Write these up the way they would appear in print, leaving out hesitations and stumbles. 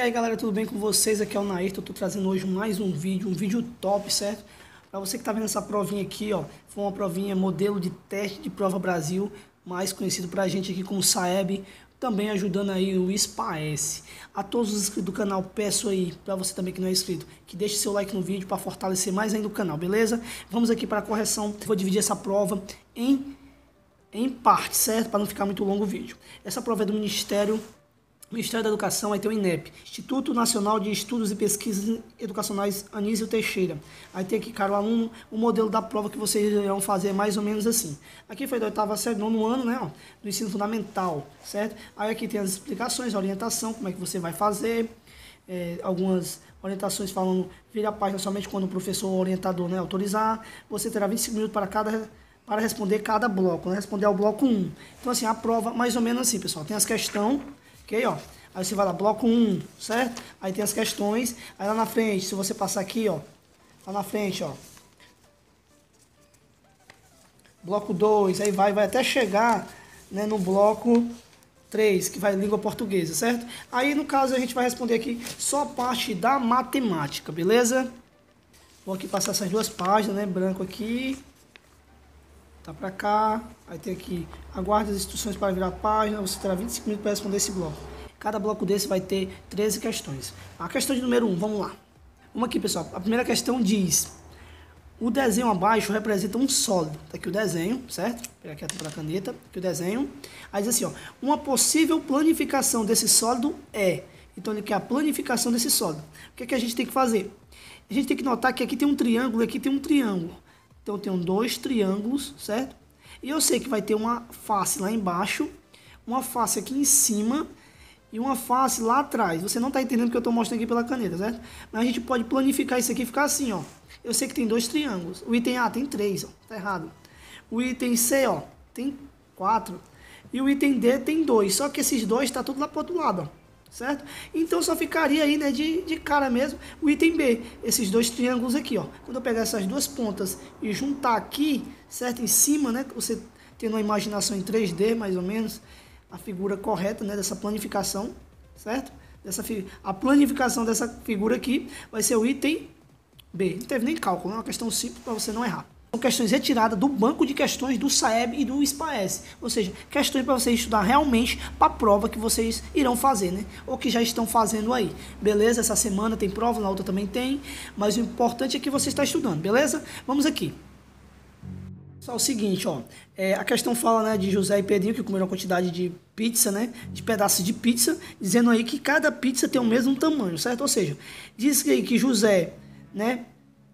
aí galera, tudo bem com vocês? Aqui é o Nair, eu tô trazendo hoje mais um vídeo top, certo? Para você que tá vendo essa provinha aqui, ó, foi uma provinha modelo de teste de prova Brasil, mais conhecido pra gente aqui como SAEB, também ajudando aí o SPAES. A todos os inscritos do canal, peço aí, para você também que não é inscrito, que deixe seu like no vídeo para fortalecer mais ainda o canal, beleza? Vamos aqui para a correção, vou dividir essa prova em partes, certo? Para não ficar muito longo o vídeo. Essa prova é do Ministério da Educação, aí tem o INEP, Instituto Nacional de Estudos e Pesquisas Educacionais Anísio Teixeira. Aí tem aqui, cara, o aluno, o modelo da prova que vocês irão fazer é mais ou menos assim. Aqui foi da oitava série, nono ano, né, ó, do ensino fundamental, certo? Aí aqui tem as explicações, a orientação, como é que você vai fazer, algumas orientações falando, vira a página somente quando o professor ou orientador, né, autorizar. Você terá 25 minutos para responder cada bloco, né, responder ao bloco 1. Então, assim, a prova mais ou menos assim, pessoal, tem as questões. Ok, ó. Aí você vai lá, bloco 1, certo? Aí tem as questões. Aí lá na frente, se você passar aqui, ó. Lá na frente, ó. Bloco 2, aí vai até chegar, né, no bloco 3, que vai língua portuguesa, certo? Aí, no caso, a gente vai responder aqui só a parte da matemática, beleza? Vou aqui passar essas duas páginas, né? Branco aqui. Tá pra cá, aí tem aqui, aguarde as instruções para virar a página, você terá 25 minutos para responder esse bloco. Cada bloco desse vai ter 13 questões. A questão de número 1, vamos lá. Vamos aqui, pessoal. A primeira questão diz, o desenho abaixo representa um sólido. Tá aqui o desenho, certo? Pega aqui a caneta, aqui o desenho. Aí diz assim, ó, uma possível planificação desse sólido é... Então, ele quer a planificação desse sólido. O que é que a gente tem que fazer? A gente tem que notar que aqui tem um triângulo e aqui tem um triângulo. Então, eu tenho dois triângulos, certo? E eu sei que vai ter uma face lá embaixo, uma face aqui em cima e uma face lá atrás. Você não está entendendo o que eu estou mostrando aqui pela caneta, certo? Mas a gente pode planificar isso aqui e ficar assim, ó. Eu sei que tem dois triângulos. O item A tem 3, ó. Tá errado. O item C, ó, tem 4. E o item D tem 2. Só que esses dois tá tudo lá pro outro lado, ó. Certo? Então só ficaria aí, né, de cara mesmo, o item B, esses dois triângulos aqui, ó. Quando eu pegar essas duas pontas e juntar aqui, certo? Em cima, né, você tendo uma imaginação em 3D, mais ou menos, a figura correta, né, dessa planificação, certo? A planificação dessa figura aqui vai ser o item B. Não teve nem cálculo, é uma questão simples para você não errar. São questões retiradas do banco de questões do SAEB e do SPAES. Ou seja, questões para vocês estudar realmente para a prova que vocês irão fazer, né? Ou que já estão fazendo aí. Beleza? Essa semana tem prova, na outra também tem. Mas o importante é que você está estudando, beleza? Vamos aqui. Só o seguinte, ó. A questão fala, né, de José e Pedrinho que comeram uma quantidade de pizza, né? De pedaços de pizza. Dizendo aí que cada pizza tem o mesmo tamanho, certo? Ou seja, diz aí que José, né?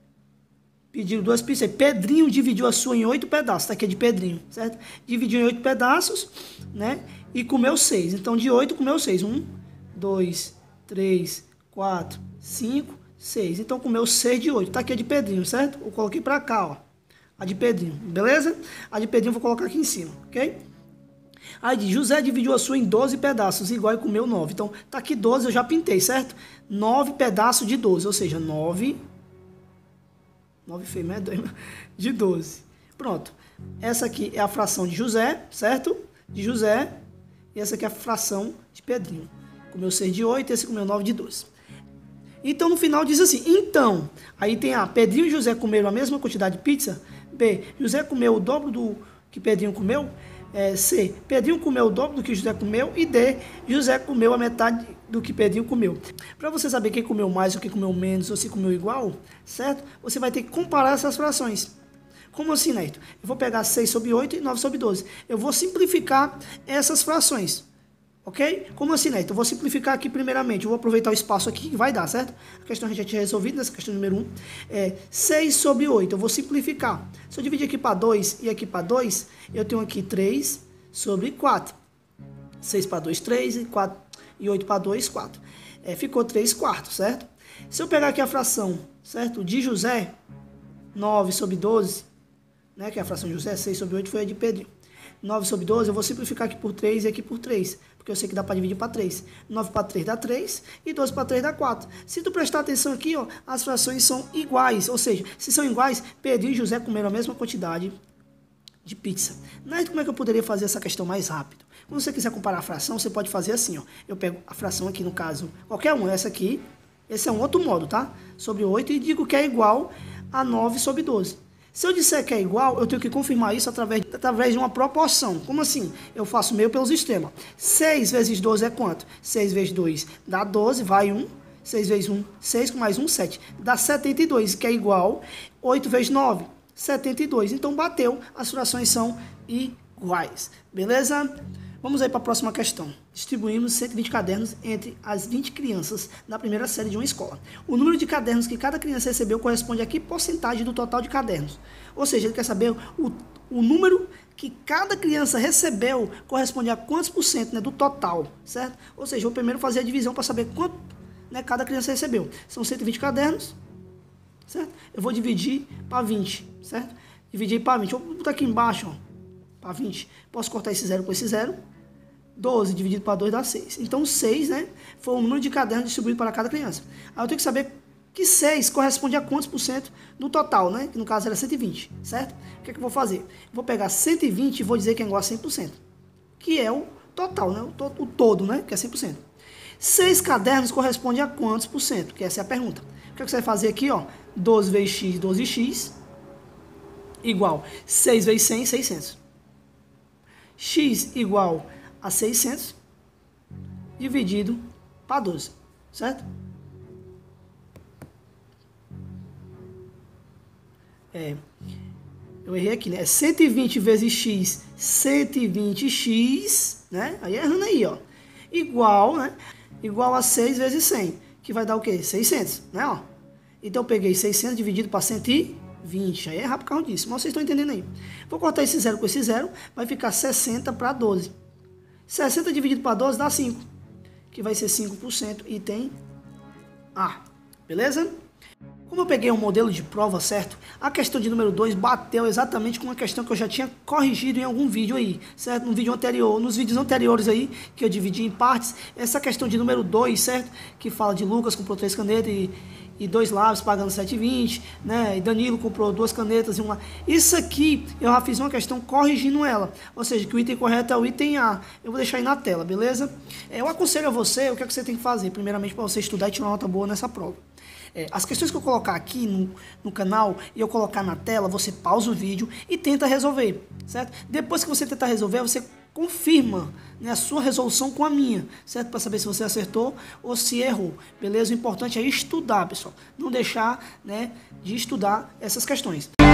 Pediram duas pizzas. Pedrinho dividiu a sua em 8 pedaços. Tá aqui é de Pedrinho, certo? Dividiu em 8 pedaços, né? E comeu 6. Então, de 8 comeu 6. 1, 2, 3, 4, 5, 6. Então, comeu 6 de 8. Tá aqui a de Pedrinho, certo? Eu coloquei pra cá, ó. A de Pedrinho, beleza? A de Pedrinho eu vou colocar aqui em cima, ok? Aí diz, José dividiu a sua em 12 pedaços, igual e comeu 9. Então, tá aqui 12, eu já pintei, certo? 9 pedaços de 12, ou seja, 9 feio, né? De 12. Pronto. Essa aqui é a fração de José, certo? De José. E essa aqui é a fração de Pedrinho. Comeu 6 de 8, esse comeu 9 de 12. Então, no final diz assim, então, aí tem A, Pedrinho e José comeram a mesma quantidade de pizza. B, José comeu o dobro do que Pedrinho comeu. C, Pedrinho comeu o dobro do que José comeu. E D, José comeu a metade do que Pedrinho comeu. Para você saber quem comeu mais ou quem comeu menos ou se comeu igual, certo? Você vai ter que comparar essas frações. Como assim, Neto? Eu vou pegar 6 sobre 8 e 9 sobre 12. Eu vou simplificar essas frações. Ok? Como assim, Neto? Eu vou simplificar aqui primeiramente. Eu vou aproveitar o espaço aqui que vai dar, certo? A questão a gente já tinha resolvido nessa questão número 1. 6 sobre 8. Eu vou simplificar. Se eu dividir aqui para 2 e aqui para 2, eu tenho aqui 3 sobre 4. 6 para 2, 3 e 4. E 8 para 2, 4. Ficou 3 quartos, certo? Se eu pegar aqui a fração, certo? De José, 9 sobre 12, né? Que é a fração de José, 6 sobre 8 foi a de Pedrinho. 9 sobre 12, eu vou simplificar aqui por 3 e aqui por 3. Porque eu sei que dá para dividir para 3. 9 para 3 dá 3 e 12 para 3 dá 4. Se tu prestar atenção aqui, ó, as frações são iguais. Ou seja, se são iguais, Pedrinho e José comeram a mesma quantidade de pizza. Mas como é que eu poderia fazer essa questão mais rápido? Quando você quiser comparar a fração, você pode fazer assim, ó. Eu pego a fração aqui, no caso, qualquer uma, essa aqui. Esse é um outro modo, tá? Sobre 8 e digo que é igual a 9 sobre 12. Se eu disser que é igual, eu tenho que confirmar isso através de uma proporção. Como assim? Eu faço meio pelos extremos. 6 vezes 12 é quanto? 6 vezes 2 dá 12, vai 1. 6 vezes 1, 6, com mais 1, 7. Dá 72, que é igual 8 vezes 9, 72. Então, bateu, as frações são iguais. Beleza? Vamos aí para a próxima questão. Distribuímos 120 cadernos entre as 20 crianças da primeira série de uma escola. O número de cadernos que cada criança recebeu corresponde a que porcentagem do total de cadernos? Ou seja, ele quer saber o número que cada criança recebeu corresponde a quantos por cento, né, do total, certo? Ou seja, eu primeiro fazer a divisão para saber quanto, né, cada criança recebeu. São 120 cadernos, certo? Eu vou dividir para 20, certo? Dividir para 20. Vou botar aqui embaixo, ó, para 20. Posso cortar esse 0 com esse 0. 12 dividido para 2 dá 6. Então, 6, né, foi o número de cadernos distribuído para cada criança. Aí eu tenho que saber que 6 corresponde a quantos por cento do total, né? Que no caso era 120, certo? O que é que eu vou fazer? Vou pegar 120 e vou dizer que é igual a 100%. Que é o total, né? O todo, né? Que é 100%. 6 cadernos corresponde a quantos por cento? Que essa é a pergunta. O que é que você vai fazer aqui, ó? 12 vezes x, 12x, igual 6 vezes 100, 600. X igual a 600 dividido para 12, certo? Eu errei aqui, né? 120 vezes x, 120x, né? Aí errando aí, ó. Igual, né? Igual a 6 vezes 100, que vai dar o quê? 600, né? Ó. Então eu peguei 600 dividido para 120. Aí é rápido por causa disso, mas vocês estão entendendo aí. Vou cortar esse 0 com esse 0, vai ficar 60 para 12. 60 dividido para 12 dá 5, que vai ser 5%, item A. Beleza? Como eu peguei um modelo de prova, certo? A questão de número 2 bateu exatamente com uma questão que eu já tinha corrigido em algum vídeo aí, certo? No vídeo anterior, nos vídeos anteriores aí, que eu dividi em partes, essa questão de número 2, certo? Que fala de Lucas comprou 3 canetas e 2 lápis pagando 7,20, né? E Danilo comprou 2 canetas e uma... Isso aqui, eu já fiz uma questão corrigindo ela. Ou seja, que o item correto é o item A. Eu vou deixar aí na tela, beleza? Eu aconselho a você, o que é que você tem que fazer? Primeiramente, para você estudar e tirar uma nota boa nessa prova. As questões que eu colocar aqui no canal e eu colocar na tela, você pausa o vídeo e tenta resolver, certo? Depois que você tentar resolver, você confirma, né, a sua resolução com a minha, certo? Para saber se você acertou ou se errou, beleza? O importante é estudar, pessoal. Não deixar, né, de estudar essas questões.